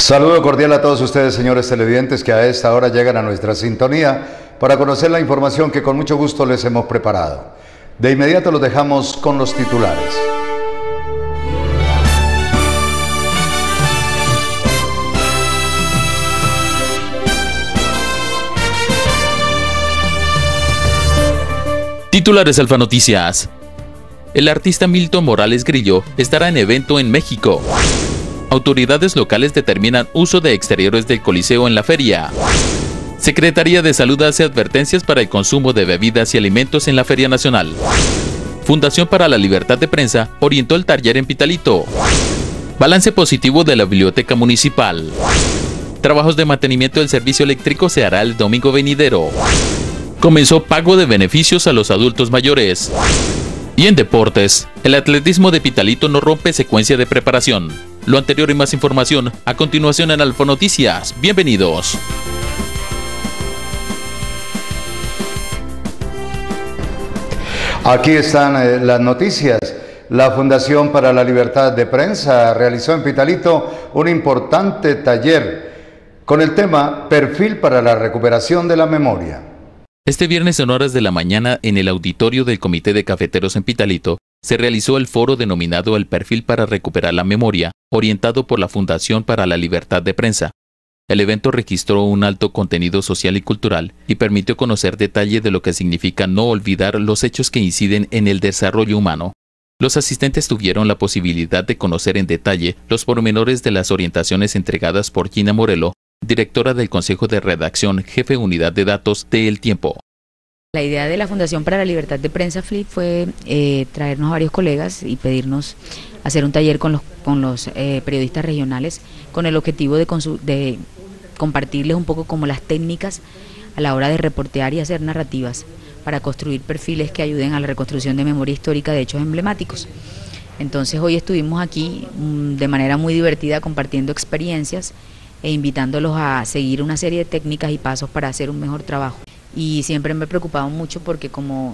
Saludo cordial a todos ustedes, señores televidentes, que a esta hora llegan a nuestra sintonía para conocer la información que con mucho gusto les hemos preparado. De inmediato los dejamos con los titulares. Titulares Alfa Noticias. El artista Milton Morales Grillo estará en evento en México. Autoridades locales determinan uso de exteriores del Coliseo en la feria. Secretaría de Salud hace advertencias para el consumo de bebidas y alimentos en la Feria Nacional. Fundación para la Libertad de Prensa orientó el taller en Pitalito. Balance positivo de la Biblioteca Municipal. Trabajos de mantenimiento del servicio eléctrico se hará el domingo venidero. Comenzó pago de beneficios a los adultos mayores. Y en deportes, el atletismo de Pitalito no rompe secuencia de preparación. Lo anterior y más información a continuación en Alfa Noticias. Bienvenidos. Aquí están las noticias. La Fundación para la Libertad de Prensa realizó en Pitalito un importante taller con el tema Perfil para la recuperación de la memoria. Este viernes en horas de la mañana, en el auditorio del Comité de Cafeteros en Pitalito, se realizó el foro denominado El Perfil para Recuperar la Memoria, orientado por la Fundación para la Libertad de Prensa. El evento registró un alto contenido social y cultural y permitió conocer detalle de lo que significa no olvidar los hechos que inciden en el desarrollo humano. Los asistentes tuvieron la posibilidad de conocer en detalle los pormenores de las orientaciones entregadas por Gina Morelo, directora del Consejo de Redacción, jefe Unidad de Datos de El Tiempo. La idea de la Fundación para la Libertad de Prensa, FLIP, fue traernos a varios colegas y pedirnos hacer un taller con los periodistas regionales con el objetivo de compartirles un poco como las técnicas a la hora de reportear y hacer narrativas para construir perfiles que ayuden a la reconstrucción de memoria histórica de hechos emblemáticos. Entonces hoy estuvimos aquí de manera muy divertida compartiendo experiencias e invitándolos a seguir una serie de técnicas y pasos para hacer un mejor trabajo. Y siempre me he preocupado mucho porque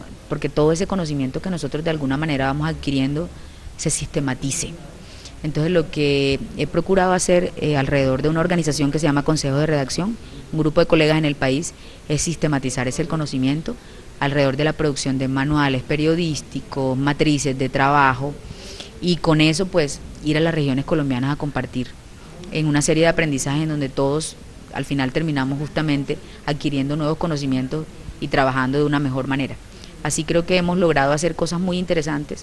todo ese conocimiento que nosotros de alguna manera vamos adquiriendo se sistematice. Entonces lo que he procurado hacer alrededor de una organización que se llama Consejo de Redacción, un grupo de colegas en el país, es sistematizar ese conocimiento alrededor de la producción de manuales periodísticos, matrices de trabajo, y con eso pues ir a las regiones colombianas a compartir en una serie de aprendizajes en donde todos al final terminamos justamente adquiriendo nuevos conocimientos y trabajando de una mejor manera. Así creo que hemos logrado hacer cosas muy interesantes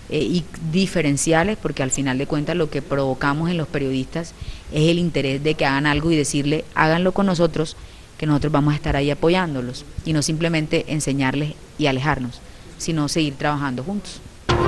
y diferenciales, porque al final de cuentas lo que provocamos en los periodistas es el interés de que hagan algo y decirle, háganlo con nosotros, que nosotros vamos a estar ahí apoyándolos, y no simplemente enseñarles y alejarnos, sino seguir trabajando juntos.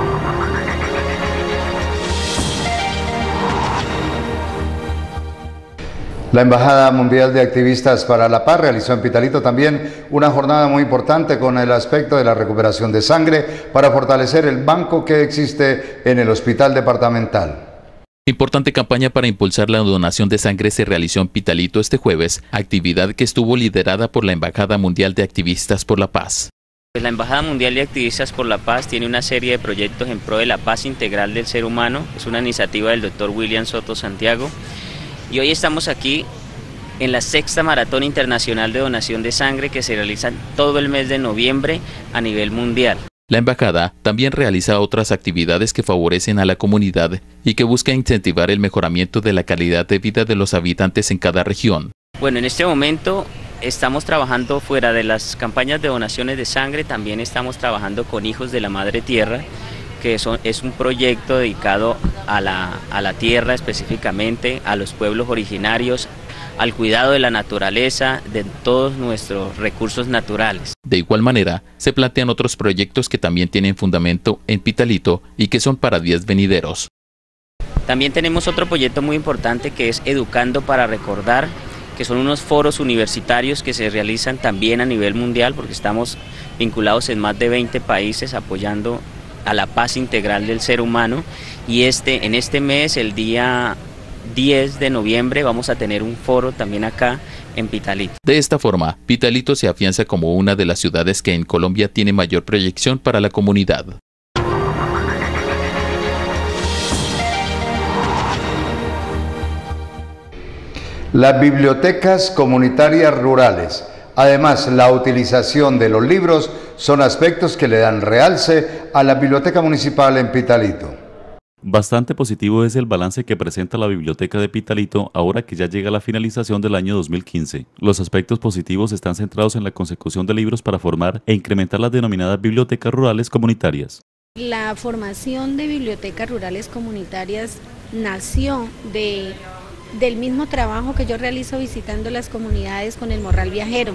La Embajada Mundial de Activistas para la Paz realizó en Pitalito también una jornada muy importante con el aspecto de la recuperación de sangre para fortalecer el banco que existe en el hospital departamental. Importante campaña para impulsar la donación de sangre se realizó en Pitalito este jueves, actividad que estuvo liderada por la Embajada Mundial de Activistas por la Paz. La Embajada Mundial de Activistas por la Paz tiene una serie de proyectos en pro de la paz integral del ser humano. Es una iniciativa del Dr. William Soto Santiago. Y hoy estamos aquí en la 6ª Maratón Internacional de Donación de Sangre que se realiza todo el mes de noviembre a nivel mundial. La embajada también realiza otras actividades que favorecen a la comunidad y que busca incentivar el mejoramiento de la calidad de vida de los habitantes en cada región. Bueno, en este momento estamos trabajando fuera de las campañas de donaciones de sangre, también estamos trabajando con Hijos de la Madre Tierra, que es un proyecto dedicado a la tierra específicamente, a los pueblos originarios, al cuidado de la naturaleza, de todos nuestros recursos naturales. De igual manera, se plantean otros proyectos que también tienen fundamento en Pitalito y que son para días venideros. También tenemos otro proyecto muy importante que es Educando para Recordar, que son unos foros universitarios que se realizan también a nivel mundial, porque estamos vinculados en más de 20 países apoyando a la paz integral del ser humano, y en este mes, el día 10 de noviembre, vamos a tener un foro también acá en Pitalito. De esta forma, Pitalito se afianza como una de las ciudades que en Colombia tiene mayor proyección para la comunidad. Las bibliotecas comunitarias rurales, además la utilización de los libros, son aspectos que le dan realce a la Biblioteca Municipal en Pitalito. Bastante positivo es el balance que presenta la Biblioteca de Pitalito ahora que ya llega la finalización del año 2015. Los aspectos positivos están centrados en la consecución de libros para formar e incrementar las denominadas bibliotecas rurales comunitarias. La formación de bibliotecas rurales comunitarias nació del mismo trabajo que yo realizo visitando las comunidades con el Morral Viajero.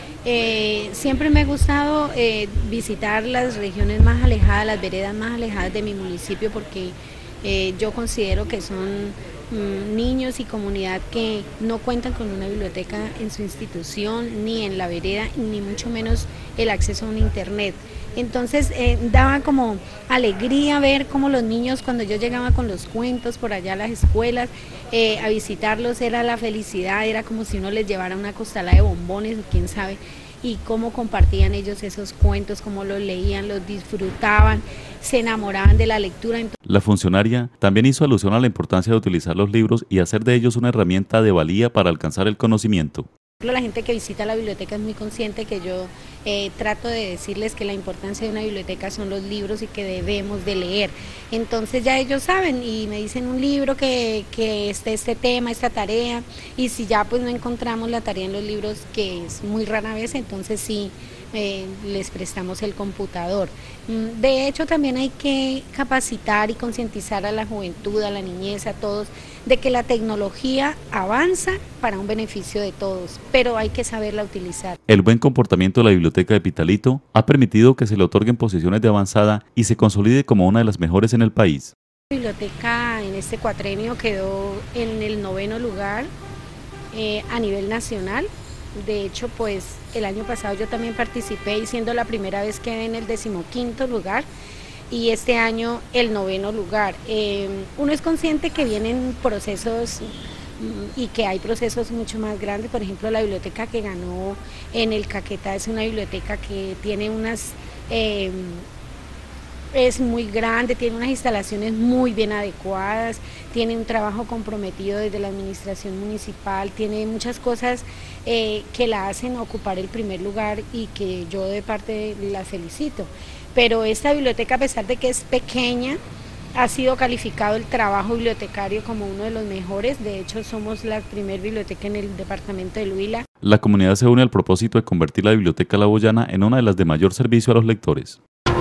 Siempre me ha gustado visitar las regiones más alejadas, las veredas más alejadas de mi municipio, porque yo considero que son niños y comunidad que no cuentan con una biblioteca en su institución, ni en la vereda, ni mucho menos el acceso a un internet. Entonces daba como alegría ver cómo los niños, cuando yo llegaba con los cuentos por allá a las escuelas, a visitarlos, era la felicidad, era como si uno les llevara una costalada de bombones o quién sabe, y cómo compartían ellos esos cuentos, cómo los leían, los disfrutaban, se enamoraban de la lectura. La funcionaria también hizo alusión a la importancia de utilizar los libros y hacer de ellos una herramienta de valía para alcanzar el conocimiento. La gente que visita la biblioteca es muy consciente que yo trato de decirles que la importancia de una biblioteca son los libros y que debemos de leer. Entonces ya ellos saben y me dicen un libro que esté este tema, esta tarea, y si ya pues no encontramos la tarea en los libros, que es muy rara vez, entonces sí les prestamos el computador. De hecho también hay que capacitar y concientizar a la juventud, a la niñez, a todos, de que la tecnología avanza para un beneficio de todos, pero hay que saberla utilizar. El buen comportamiento de la Biblioteca de Pitalito ha permitido que se le otorguen posiciones de avanzada y se consolide como una de las mejores en el país. La biblioteca en este cuatrenio quedó en el 9º lugar a nivel nacional. De hecho, pues el año pasado yo también participé y siendo la primera vez quedé en el 15º lugar. Y este año el 9º lugar. Uno es consciente que vienen procesos y que hay procesos mucho más grandes. Por ejemplo, la biblioteca que ganó en el Caquetá es una biblioteca que tiene es muy grande, tiene unas instalaciones muy bien adecuadas, tiene un trabajo comprometido desde la administración municipal, tiene muchas cosas que la hacen ocupar el primer lugar y que yo de parte la felicito. Pero esta biblioteca, a pesar de que es pequeña, ha sido calificado el trabajo bibliotecario como uno de los mejores. De hecho, somos la primera biblioteca en el departamento del Huila. La comunidad se une al propósito de convertir la Biblioteca La Boyana en una de las de mayor servicio a los lectores.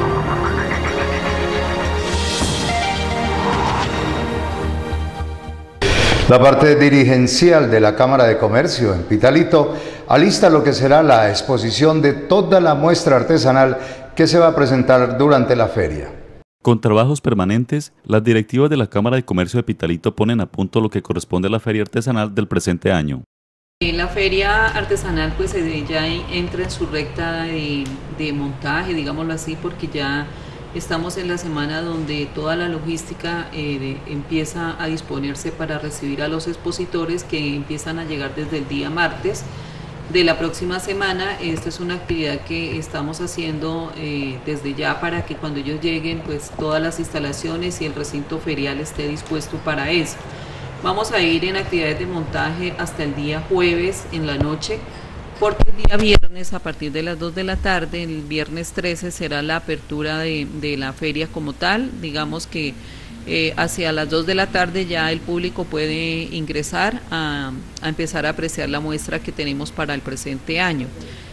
La parte dirigencial de la Cámara de Comercio en Pitalito alista lo que será la exposición de toda la muestra artesanal que se va a presentar durante la feria. Con trabajos permanentes, las directivas de la Cámara de Comercio de Pitalito ponen a punto lo que corresponde a la feria artesanal del presente año. La feria artesanal pues ya entra en su recta de montaje, digámoslo así, porque ya estamos en la semana donde toda la logística empieza a disponerse para recibir a los expositores que empiezan a llegar desde el día martes de la próxima semana. Esta es una actividad que estamos haciendo desde ya para que cuando ellos lleguen pues todas las instalaciones y el recinto ferial esté dispuesto para eso. Vamos a ir en actividades de montaje hasta el día jueves en la noche, porque el día viernes a partir de las 2 de la tarde, el viernes 13 será la apertura de la feria como tal. Digamos que hacia las 2 de la tarde ya el público puede ingresar a empezar a apreciar la muestra que tenemos para el presente año.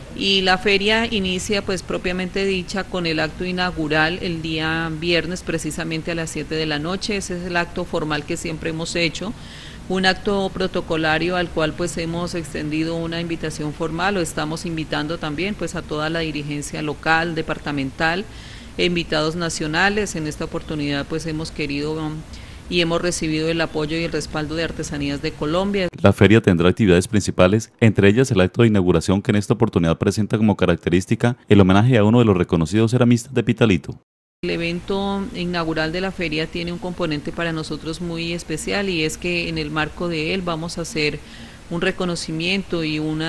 Y la feria inicia pues propiamente dicha con el acto inaugural el día viernes precisamente a las 7 de la noche. Ese es el acto formal que siempre hemos hecho, un acto protocolario al cual pues hemos extendido una invitación formal, o estamos invitando también pues a toda la dirigencia local, departamental, invitados nacionales. En esta oportunidad pues hemos querido y hemos recibido el apoyo y el respaldo de Artesanías de Colombia. La feria tendrá actividades principales, entre ellas el acto de inauguración que en esta oportunidad presenta como característica el homenaje a uno de los reconocidos ceramistas de Pitalito. El evento inaugural de la feria tiene un componente para nosotros muy especial, y es que en el marco de él vamos a hacer un reconocimiento y un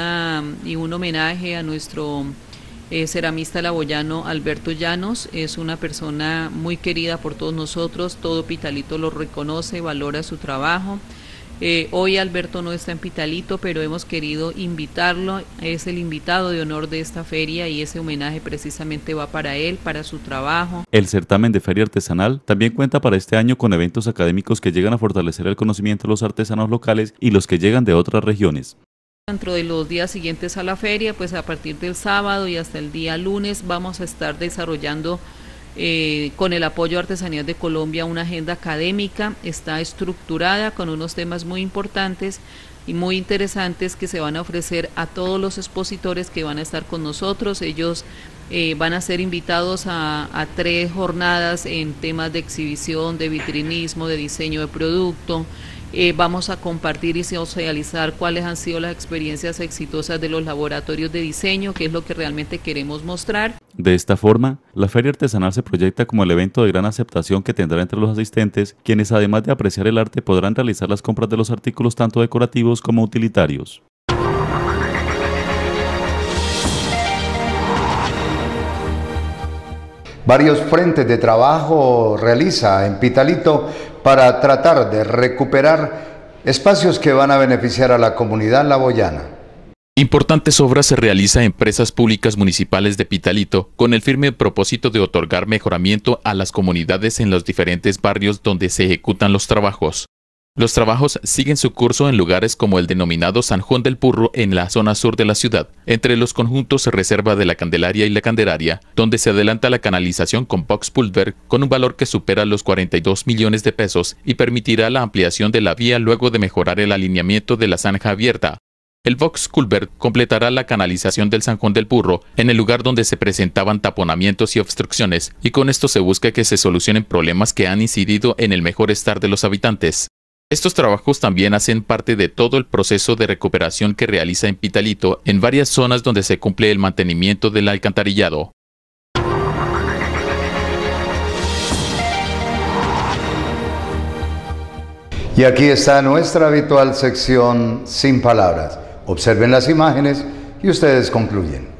homenaje a nuestro ceramista laboyano Alberto Llanos. Es una persona muy querida por todos nosotros, todo Pitalito lo reconoce, valora su trabajo. Hoy Alberto no está en Pitalito, pero hemos querido invitarlo, es el invitado de honor de esta feria y ese homenaje precisamente va para él, para su trabajo. El certamen de feria artesanal también cuenta para este año con eventos académicos que llegan a fortalecer el conocimiento de los artesanos locales y los que llegan de otras regiones. Dentro de los días siguientes a la feria, pues a partir del sábado y hasta el día lunes vamos a estar desarrollando con el apoyo de Artesanías de Colombia una agenda académica, está estructurada con unos temas muy importantes y muy interesantes que se van a ofrecer a todos los expositores que van a estar con nosotros. Ellos van a ser invitados a 3 jornadas en temas de exhibición, de vitrinismo, de diseño de producto. Vamos a compartir y socializar cuáles han sido las experiencias exitosas de los laboratorios de diseño, que es lo que realmente queremos mostrar. De esta forma, la Feria Artesanal se proyecta como el evento de gran aceptación que tendrá entre los asistentes, quienes además de apreciar el arte podrán realizar las compras de los artículos tanto decorativos como utilitarios. Varios frentes de trabajo realiza en Pitalito para tratar de recuperar espacios que van a beneficiar a la comunidad laboyana. Importantes obras se realizan en empresas públicas municipales de Pitalito con el firme propósito de otorgar mejoramiento a las comunidades en los diferentes barrios donde se ejecutan los trabajos. Los trabajos siguen su curso en lugares como el denominado San Juan del Purro en la zona sur de la ciudad. Entre los conjuntos Reserva de la Candelaria y La Candelaria, donde se adelanta la canalización con box culvert con un valor que supera los 42 millones de pesos y permitirá la ampliación de la vía luego de mejorar el alineamiento de la zanja abierta. El box culvert completará la canalización del San Juan del Purro en el lugar donde se presentaban taponamientos y obstrucciones, y con esto se busca que se solucionen problemas que han incidido en el mejor estar de los habitantes. Estos trabajos también hacen parte de todo el proceso de recuperación que realiza en Pitalito en varias zonas donde se cumple el mantenimiento del alcantarillado. Y aquí está nuestra habitual sección Sin Palabras. Observen las imágenes y ustedes concluyen.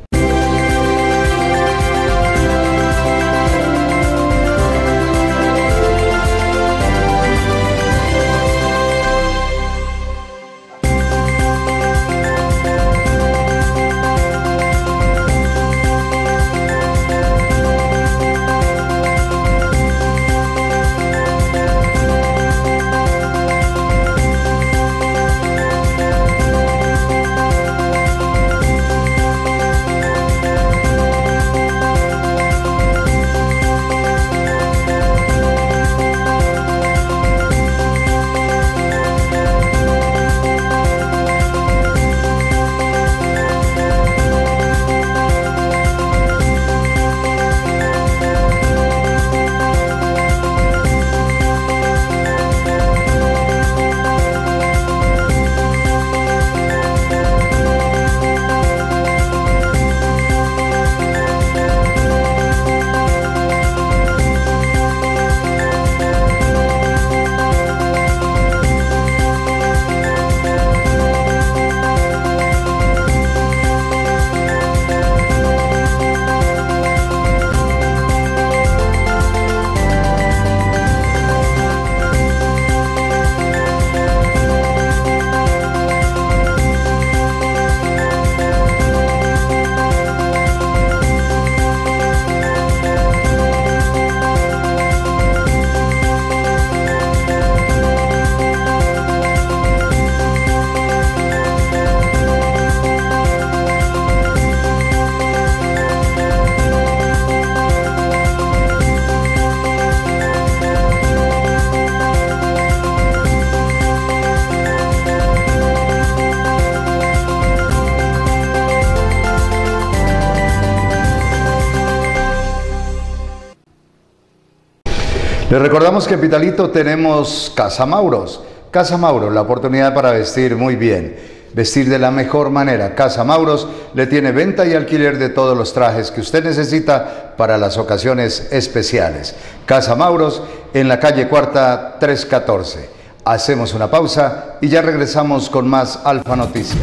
Les recordamos que en Pitalito tenemos Casa Mauros. Casa Mauros, la oportunidad para vestir muy bien, vestir de la mejor manera. Casa Mauros le tiene venta y alquiler de todos los trajes que usted necesita para las ocasiones especiales. Casa Mauros en la calle Cuarta 314. Hacemos una pausa y ya regresamos con más Alfa Noticias.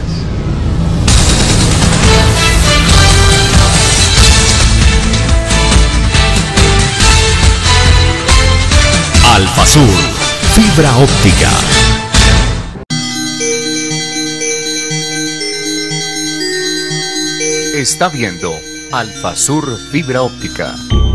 Alfasur, fibra óptica. está viendo Alfasur Fibra Óptica.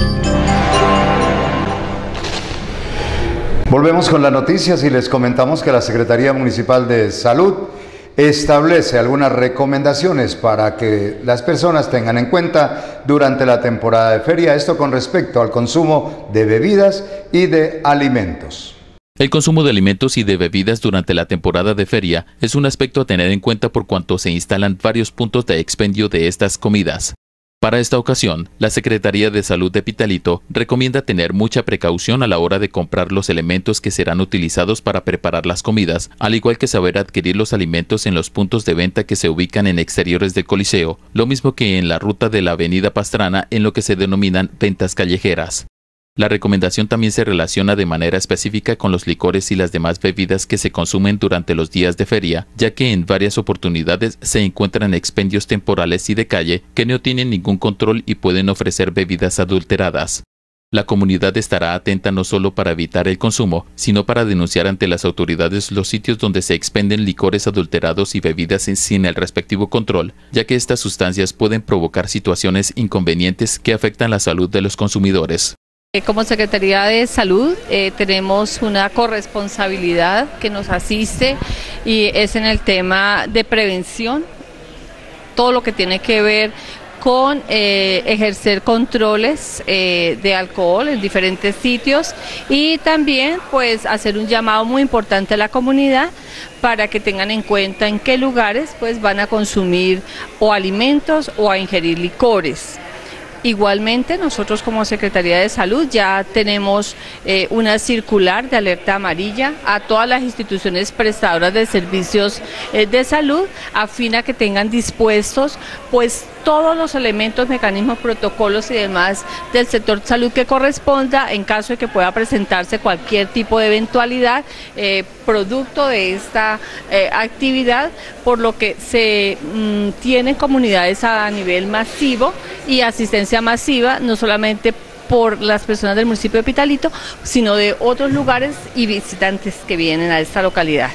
Volvemos con las noticias y les comentamos que la Secretaría Municipal de Salud establece algunas recomendaciones para que las personas tengan en cuenta durante la temporada de feria, esto con respecto al consumo de bebidas y de alimentos. El consumo de alimentos y de bebidas durante la temporada de feria es un aspecto a tener en cuenta por cuanto se instalan varios puntos de expendio de estas comidas. Para esta ocasión, la Secretaría de Salud de Pitalito recomienda tener mucha precaución a la hora de comprar los elementos que serán utilizados para preparar las comidas, al igual que saber adquirir los alimentos en los puntos de venta que se ubican en exteriores del Coliseo, lo mismo que en la ruta de la Avenida Pastrana en lo que se denominan ventas callejeras. La recomendación también se relaciona de manera específica con los licores y las demás bebidas que se consumen durante los días de feria, ya que en varias oportunidades se encuentran expendios temporales y de calle que no tienen ningún control y pueden ofrecer bebidas adulteradas. La comunidad estará atenta no solo para evitar el consumo, sino para denunciar ante las autoridades los sitios donde se expenden licores adulterados y bebidas sin el respectivo control, ya que estas sustancias pueden provocar situaciones inconvenientes que afectan la salud de los consumidores. Como Secretaría de Salud tenemos una corresponsabilidad que nos asiste y es en el tema de prevención, todo lo que tiene que ver con ejercer controles de alcohol en diferentes sitios y también pues hacer un llamado muy importante a la comunidad para que tengan en cuenta en qué lugares pues van a consumir o alimentos o a ingerir licores. Igualmente, nosotros como Secretaría de Salud ya tenemos una circular de alerta amarilla a todas las instituciones prestadoras de servicios de salud, a fin a que tengan dispuestos pues todos los elementos, mecanismos, protocolos y demás del sector salud que corresponda en caso de que pueda presentarse cualquier tipo de eventualidad producto de esta actividad, por lo que se tienen comunidades a nivel masivo y asistencia masiva, no solamente por las personas del municipio de Pitalito, sino de otros lugares y visitantes que vienen a esta localidad.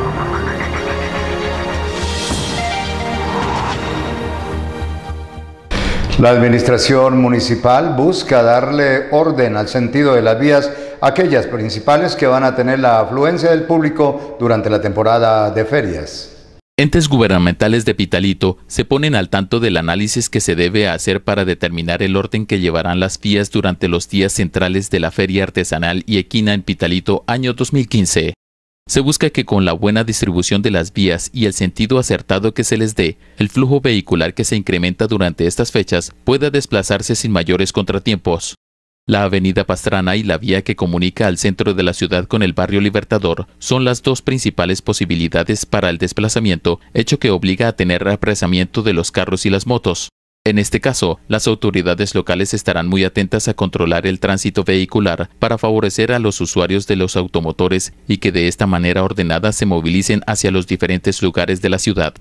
La administración municipal busca darle orden al sentido de las vías, aquellas principales que van a tener la afluencia del público durante la temporada de ferias. Entes gubernamentales de Pitalito se ponen al tanto del análisis que se debe hacer para determinar el orden que llevarán las vías durante los días centrales de la Feria Artesanal y Equina en Pitalito año 2015. Se busca que con la buena distribución de las vías y el sentido acertado que se les dé, el flujo vehicular que se incrementa durante estas fechas pueda desplazarse sin mayores contratiempos. La Avenida Pastrana y la vía que comunica al centro de la ciudad con el barrio Libertador son las dos principales posibilidades para el desplazamiento, hecho que obliga a tener represamiento de los carros y las motos. En este caso, las autoridades locales estarán muy atentas a controlar el tránsito vehicular para favorecer a los usuarios de los automotores y que de esta manera ordenada se movilicen hacia los diferentes lugares de la ciudad.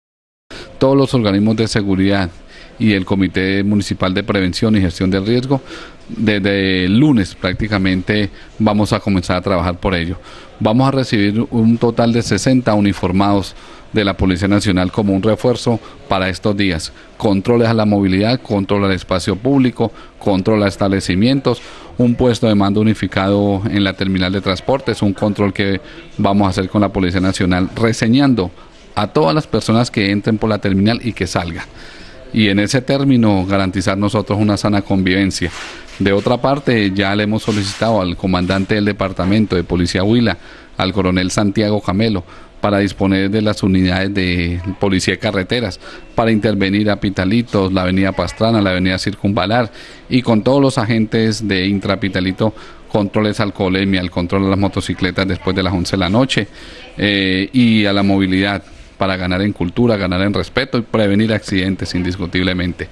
Todos los organismos de seguridad y el Comité Municipal de Prevención y Gestión del Riesgo, desde el lunes prácticamente vamos a comenzar a trabajar por ello. Vamos a recibir un total de 60 uniformados de la Policía Nacional como un refuerzo para estos días. Controles a la movilidad, control al espacio público, control a establecimientos, un puesto de mando unificado en la terminal de transportes, un control que vamos a hacer con la Policía Nacional, reseñando a todas las personas que entren por la terminal y que salgan. Y en ese término garantizar nosotros una sana convivencia. De otra parte, ya le hemos solicitado al comandante del departamento de Policía Huila, al coronel Santiago Camelo, para disponer de las unidades de policía de carreteras, para intervenir a Pitalito, la avenida Pastrana, la avenida Circunvalar, y con todos los agentes de Intrapitalito, controles alcoholemia, el control de las motocicletas después de las 11 de la noche, y a la movilidad, para ganar en cultura, ganar en respeto y prevenir accidentes indiscutiblemente.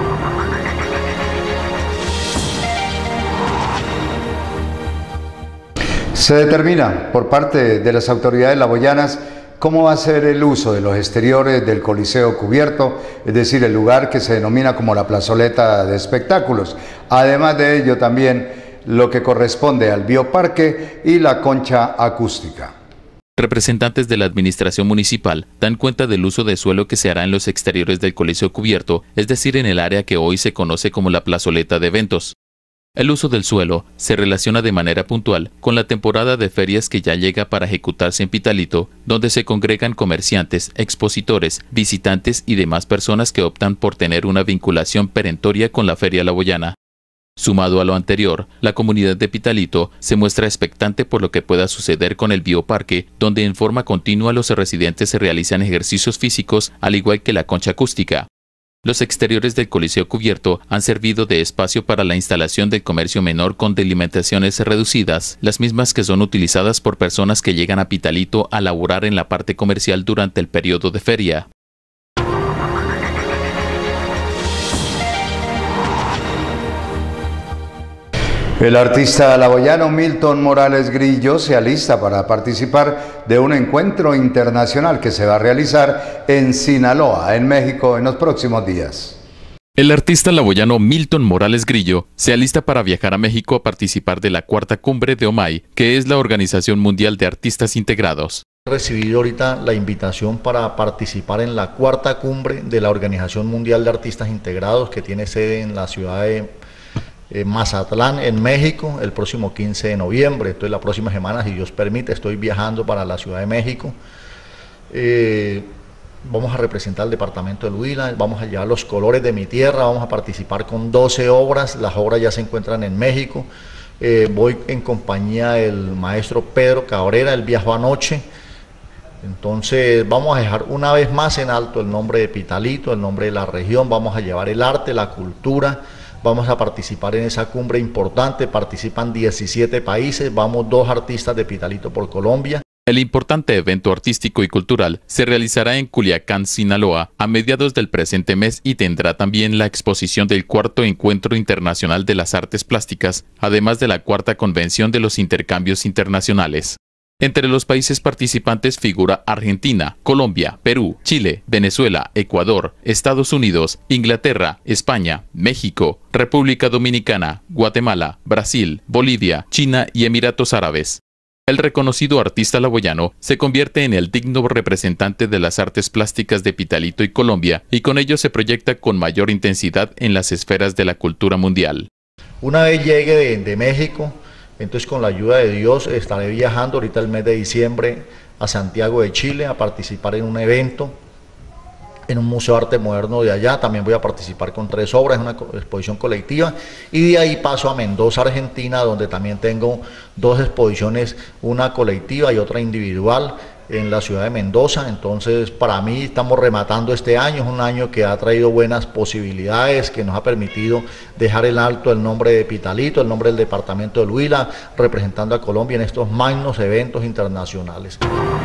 Se determina por parte de las autoridades laboyanas cómo va a ser el uso de los exteriores del Coliseo cubierto, es decir, el lugar que se denomina como la plazoleta de espectáculos. Además de ello también lo que corresponde al bioparque y la concha acústica. Representantes de la administración municipal dan cuenta del uso de suelo que se hará en los exteriores del Coliseo Cubierto, es decir, en el área que hoy se conoce como la plazoleta de eventos. El uso del suelo se relaciona de manera puntual con la temporada de ferias que ya llega para ejecutarse en Pitalito, donde se congregan comerciantes, expositores, visitantes y demás personas que optan por tener una vinculación perentoria con la Feria La Boyana. Sumado a lo anterior, la comunidad de Pitalito se muestra expectante por lo que pueda suceder con el bioparque, donde en forma continua los residentes se realizan ejercicios físicos, al igual que la concha acústica. Los exteriores del Coliseo Cubierto han servido de espacio para la instalación del comercio menor con delimitaciones reducidas, las mismas que son utilizadas por personas que llegan a Pitalito a laborar en la parte comercial durante el periodo de feria. El artista laboyano Milton Morales Grillo se alista para participar de un encuentro internacional que se va a realizar en Sinaloa, en México, en los próximos días. El artista laboyano Milton Morales Grillo se alista para viajar a México a participar de la cuarta cumbre de OMAI, que es la Organización Mundial de Artistas Integrados. He recibido ahorita la invitación para participar en la cuarta cumbre de la Organización Mundial de Artistas Integrados, que tiene sede en la ciudad de Mazatlán, en México, el próximo 15 de noviembre. Entonces la próxima semana, si Dios permite, estoy viajando para la Ciudad de México. Vamos a representar al departamento del Huila, vamos a llevar los colores de mi tierra, vamos a participar con 12 obras, las obras ya se encuentran en México. Voy en compañía del maestro Pedro Cabrera, él viajó anoche. Entonces vamos a dejar una vez más en alto el nombre de Pitalito, el nombre de la región, vamos a llevar el arte, la cultura. Vamos a participar en esa cumbre importante, participan 17 países, vamos 2 artistas de Pitalito por Colombia. El importante evento artístico y cultural se realizará en Culiacán, Sinaloa, a mediados del presente mes y tendrá también la exposición del cuarto Encuentro Internacional de las Artes Plásticas, además de la cuarta Convención de los Intercambios Internacionales. Entre los países participantes figura Argentina, Colombia, Perú, Chile, Venezuela, Ecuador, Estados Unidos, Inglaterra, España, México, República Dominicana, Guatemala, Brasil, Bolivia, China y Emiratos Árabes. El reconocido artista laboyano se convierte en el digno representante de las artes plásticas de Pitalito y Colombia, y con ello se proyecta con mayor intensidad en las esferas de la cultura mundial. Una vez llegue de México, entonces con la ayuda de Dios estaré viajando ahorita el mes de diciembre a Santiago de Chile a participar en un evento en un museo de arte moderno de allá. También voy a participar con 3 obras, una exposición colectiva, y de ahí paso a Mendoza, Argentina, donde también tengo 2 exposiciones, una colectiva y otra individual en la ciudad de Mendoza. Entonces para mí estamos rematando este año, es un año que ha traído buenas posibilidades, que nos ha permitido dejar en alto el nombre de Pitalito, el nombre del departamento del Huila, representando a Colombia en estos magnos eventos internacionales.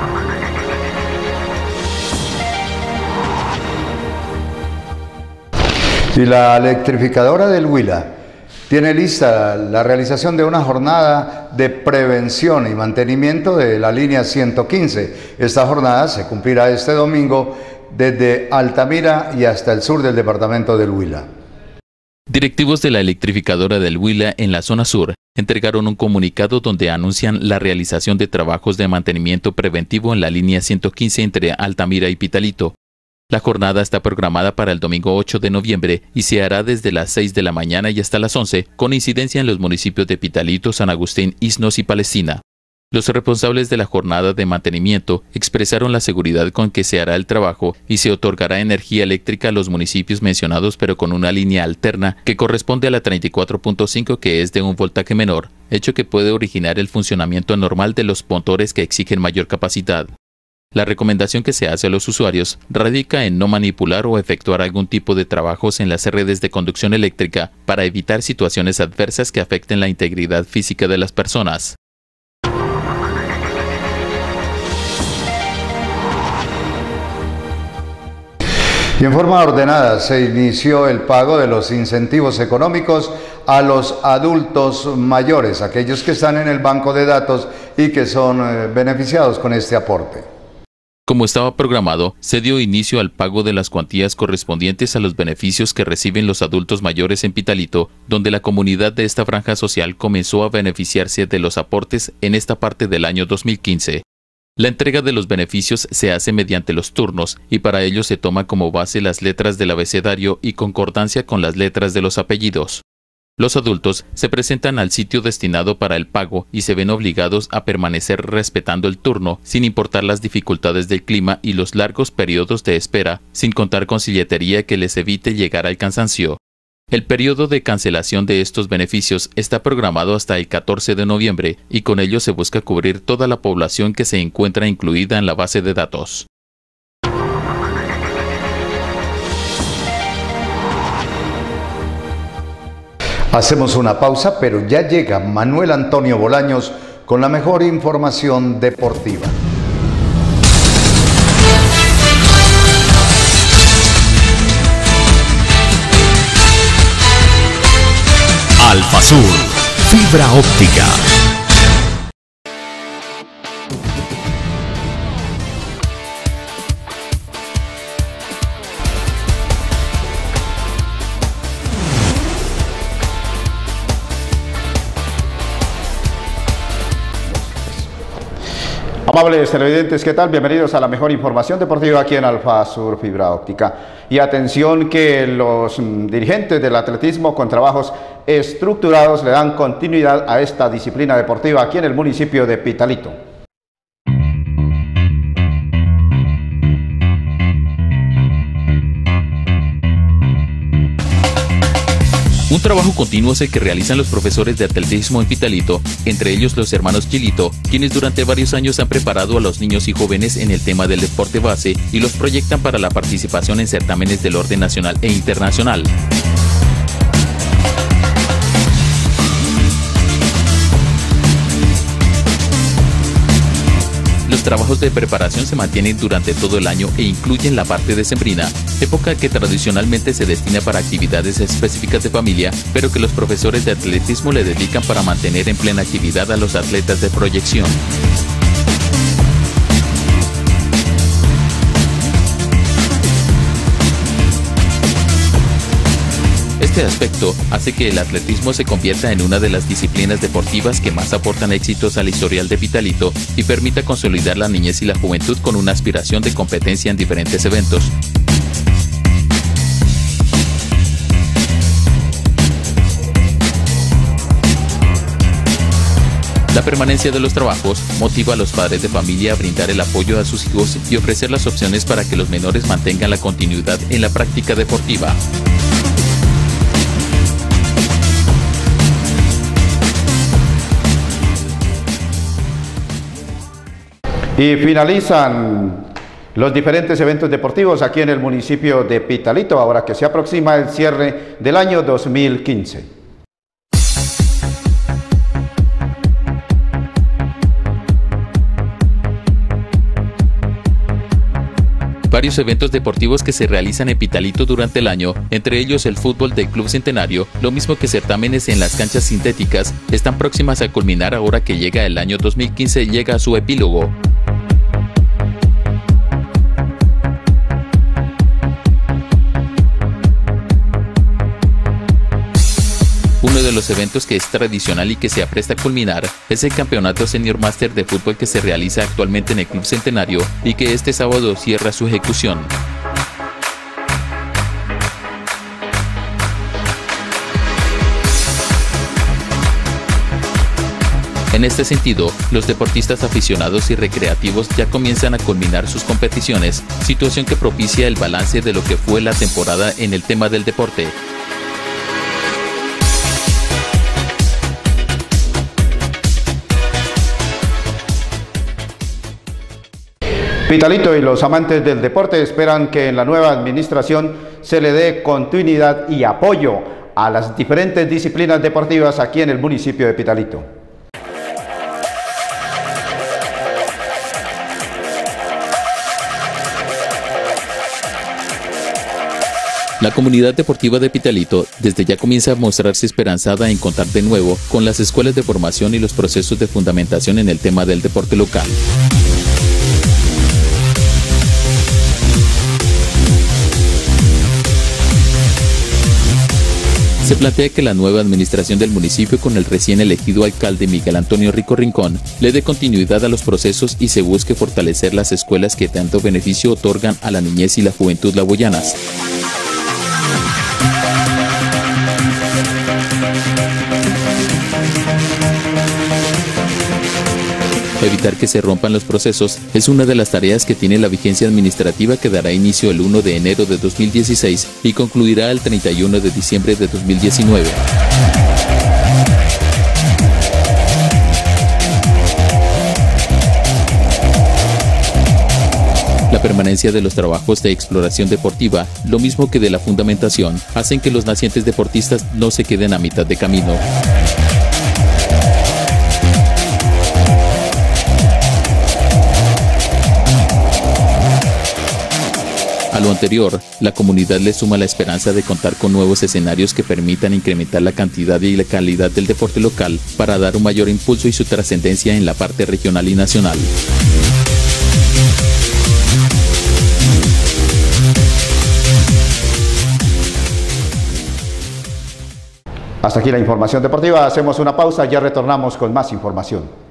Y la electrificadora del Huila tiene lista la realización de una jornada de prevención y mantenimiento de la línea 115. Esta jornada se cumplirá este domingo desde Altamira y hasta el sur del departamento del Huila. Directivos de la electrificadora del Huila en la zona sur entregaron un comunicado donde anuncian la realización de trabajos de mantenimiento preventivo en la línea 115 entre Altamira y Pitalito. La jornada está programada para el domingo 8 de noviembre y se hará desde las 6 de la mañana y hasta las 11, con incidencia en los municipios de Pitalito, San Agustín, Isnos y Palestina. Los responsables de la jornada de mantenimiento expresaron la seguridad con que se hará el trabajo y se otorgará energía eléctrica a los municipios mencionados, pero con una línea alterna que corresponde a la 34.5, que es de un voltaje menor, hecho que puede originar el funcionamiento anormal de los motores que exigen mayor capacidad. La recomendación que se hace a los usuarios radica en no manipular o efectuar algún tipo de trabajos en las redes de conducción eléctrica para evitar situaciones adversas que afecten la integridad física de las personas. Y en forma ordenada se inició el pago de los incentivos económicos a los adultos mayores, aquellos que están en el banco de datos y que son beneficiados con este aporte. Como estaba programado, se dio inicio al pago de las cuantías correspondientes a los beneficios que reciben los adultos mayores en Pitalito, donde la comunidad de esta franja social comenzó a beneficiarse de los aportes en esta parte del año 2015. La entrega de los beneficios se hace mediante los turnos y para ello se toma como base las letras del abecedario y concordancia con las letras de los apellidos. Los adultos se presentan al sitio destinado para el pago y se ven obligados a permanecer respetando el turno, sin importar las dificultades del clima y los largos periodos de espera, sin contar con silletería que les evite llegar al cansancio. El periodo de cancelación de estos beneficios está programado hasta el 14 de noviembre y con ello se busca cubrir toda la población que se encuentra incluida en la base de datos. Hacemos una pausa, pero ya llega Manuel Antonio Bolaños con la mejor información deportiva. Alfasur, fibra óptica. Amables televidentes, ¿qué tal? Bienvenidos a la mejor información deportiva aquí en Alfasur Fibra Óptica. Y atención que los dirigentes del atletismo con trabajos estructurados le dan continuidad a esta disciplina deportiva aquí en el municipio de Pitalito. Un trabajo continuo es el que realizan los profesores de atletismo en Pitalito, entre ellos los hermanos Chilito, quienes durante varios años han preparado a los niños y jóvenes en el tema del deporte base y los proyectan para la participación en certámenes del orden nacional e internacional. Los trabajos de preparación se mantienen durante todo el año e incluyen la parte decembrina, época que tradicionalmente se destina para actividades específicas de familia, pero que los profesores de atletismo le dedican para mantener en plena actividad a los atletas de proyección. Este aspecto hace que el atletismo se convierta en una de las disciplinas deportivas que más aportan éxitos al historial de Pitalito y permita consolidar la niñez y la juventud con una aspiración de competencia en diferentes eventos. La permanencia de los trabajos motiva a los padres de familia a brindar el apoyo a sus hijos y ofrecer las opciones para que los menores mantengan la continuidad en la práctica deportiva. Y finalizan los diferentes eventos deportivos aquí en el municipio de Pitalito, ahora que se aproxima el cierre del año 2015. Varios eventos deportivos que se realizan en Pitalito durante el año, entre ellos el fútbol del Club Centenario, lo mismo que certámenes en las canchas sintéticas, están próximas a culminar ahora que llega el año 2015 y llega a su epílogo. Uno de los eventos que es tradicional y que se apresta a culminar es el Campeonato Senior Master de Fútbol que se realiza actualmente en el Club Centenario y que este sábado cierra su ejecución. En este sentido, los deportistas aficionados y recreativos ya comienzan a culminar sus competiciones, situación que propicia el balance de lo que fue la temporada en el tema del deporte. Pitalito y los amantes del deporte esperan que en la nueva administración se le dé continuidad y apoyo a las diferentes disciplinas deportivas aquí en el municipio de Pitalito. La comunidad deportiva de Pitalito desde ya comienza a mostrarse esperanzada en contar de nuevo con las escuelas de formación y los procesos de fundamentación en el tema del deporte local. Se plantea que la nueva administración del municipio, con el recién elegido alcalde Miguel Antonio Rico Rincón, le dé continuidad a los procesos y se busque fortalecer las escuelas que tanto beneficio otorgan a la niñez y la juventud laboyanas. Evitar que se rompan los procesos es una de las tareas que tiene la vigencia administrativa, que dará inicio el 1 de enero de 2016 y concluirá el 31 de diciembre de 2019. La permanencia de los trabajos de exploración deportiva, lo mismo que de la fundamentación, hacen que los nacientes deportistas no se queden a mitad de camino. A lo anterior, la comunidad le suma la esperanza de contar con nuevos escenarios que permitan incrementar la cantidad y la calidad del deporte local para dar un mayor impulso y su trascendencia en la parte regional y nacional. Hasta aquí la información deportiva, hacemos una pausa, ya retornamos con más información.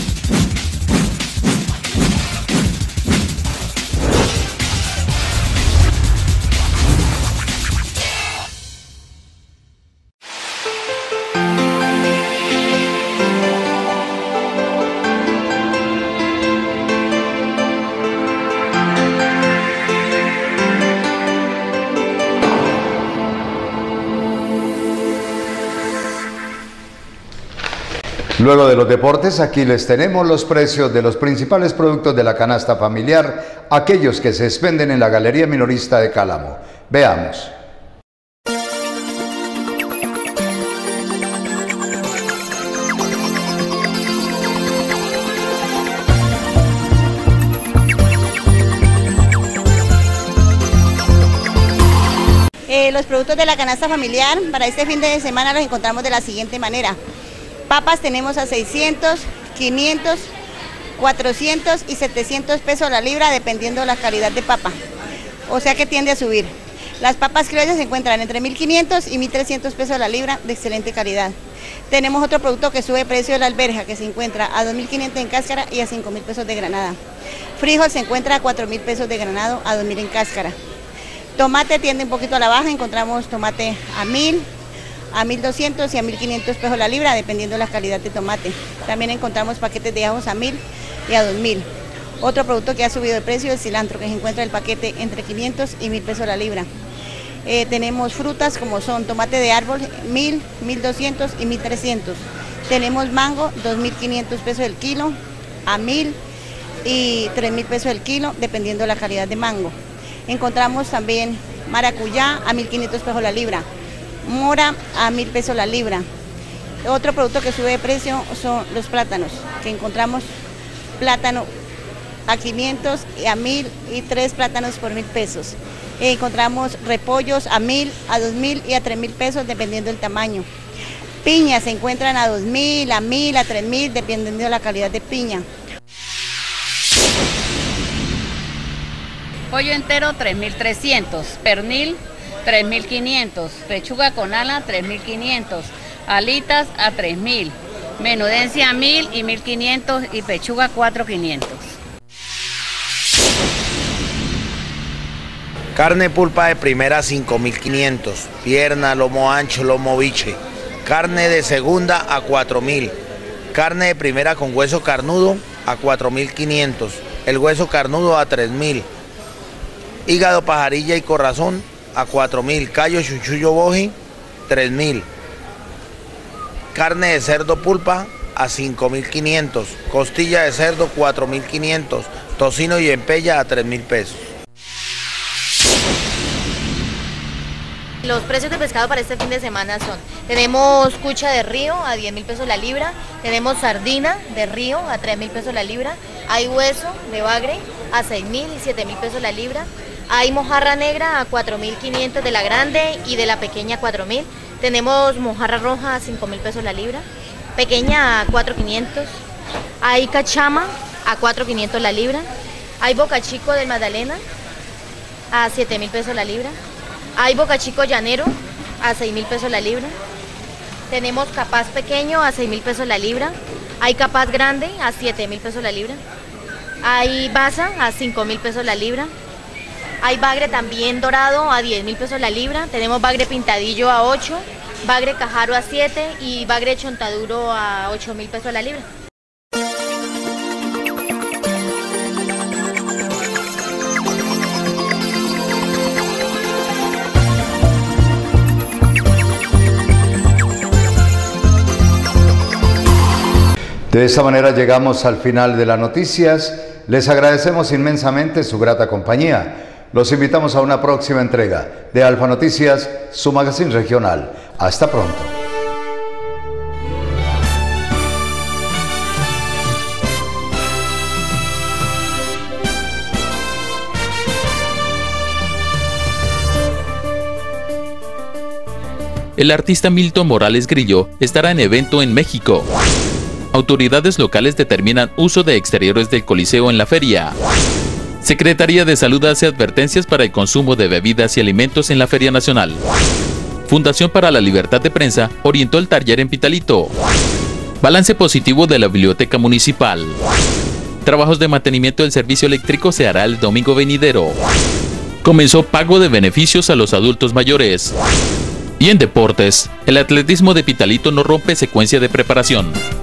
Luego de los deportes, aquí les tenemos los precios de los principales productos de la canasta familiar, aquellos que se expenden en la Galería Minorista de Cálamo. Veamos. Los productos de la canasta familiar para este fin de semana los encontramos de la siguiente manera. Papas tenemos a 600, 500, 400 y 700 pesos la libra, dependiendo la calidad de papa. O sea que tiende a subir. Las papas criollas se encuentran entre 1.500 y 1.300 pesos la libra, de excelente calidad. Tenemos otro producto que sube precio de la alberja, que se encuentra a 2.500 en cáscara y a 5.000 pesos de granada. Frijol se encuentra a 4.000 pesos de granado, a 2.000 en cáscara. Tomate tiende un poquito a la baja, encontramos tomate a 1.000, a 1.200 y a 1.500 pesos la libra, dependiendo de la calidad de tomate. También encontramos paquetes de ajos a 1.000 y a 2.000. Otro producto que ha subido de precio es el cilantro, que se encuentra el paquete entre 500 y 1.000 pesos la libra. Tenemos frutas como son tomate de árbol, 1.000, 1.200 y 1.300. Tenemos mango, 2.500 pesos el kilo, a 1.000 y 3.000 pesos el kilo, dependiendo de la calidad de mango. Encontramos también maracuyá a 1.500 pesos la libra, mora a 1.000 pesos la libra. Otro producto que sube de precio son los plátanos, que encontramos plátano a 500 y a 1.000 y 3 plátanos por 1.000 pesos. Encontramos repollos a 1.000, a 2.000 y a 3.000 pesos, dependiendo del tamaño. Piñas se encuentran a 2.000, a 1.000, a 3.000, dependiendo de la calidad de piña. Pollo entero 3.300, pernil 3.500, pechuga con ala 3.500, alitas a 3.000, menudencia a 1.000 y 1.500 y pechuga 4.500. Carne pulpa de primera 5.500, pierna, lomo ancho, lomo biche. Carne de segunda a 4.000, carne de primera con hueso carnudo a 4.500, el hueso carnudo a 3.000. Hígado, pajarilla y corazón a 4.000, callo, chuchullo, boji 3.000. Carne de cerdo pulpa a 5.500, costilla de cerdo 4.500, tocino y empella a 3.000 pesos. Los precios de pescado para este fin de semana son, tenemos cucha de río a 10.000 pesos la libra, tenemos sardina de río a 3.000 pesos la libra, hay hueso de bagre a 6.000 y 7.000 pesos la libra, hay mojarra negra a 4.500 de la grande y de la pequeña 4.000, tenemos mojarra roja a 5.000 pesos la libra, pequeña a 4.500, hay cachama a 4.500 la libra, hay bocachico del Magdalena a 7.000 pesos la libra, hay bocachico llanero a 6.000 pesos la libra. Tenemos capaz pequeño a 6.000 pesos la libra. Hay capaz grande a 7.000 pesos la libra. Hay basa a 5.000 pesos la libra. Hay bagre también dorado a 10.000 pesos la libra. Tenemos bagre pintadillo a 8, bagre cajaro a 7 y bagre chontaduro a 8.000 pesos la libra. De esta manera llegamos al final de las noticias. Les agradecemos inmensamente su grata compañía. Los invitamos a una próxima entrega de Alfa Noticias, su magazine regional. Hasta pronto. El artista Milton Morales Grillo estará en evento en México. Autoridades locales determinan uso de exteriores del Coliseo en la feria. Secretaría de Salud hace advertencias para el consumo de bebidas y alimentos en la Feria Nacional. Fundación para la Libertad de Prensa orientó el taller en Pitalito. Balance positivo de la Biblioteca Municipal. Trabajos de mantenimiento del servicio eléctrico se hará el domingo venidero. Comenzó pago de beneficios a los adultos mayores. Y en deportes, el atletismo de Pitalito no rompe secuencia de preparación.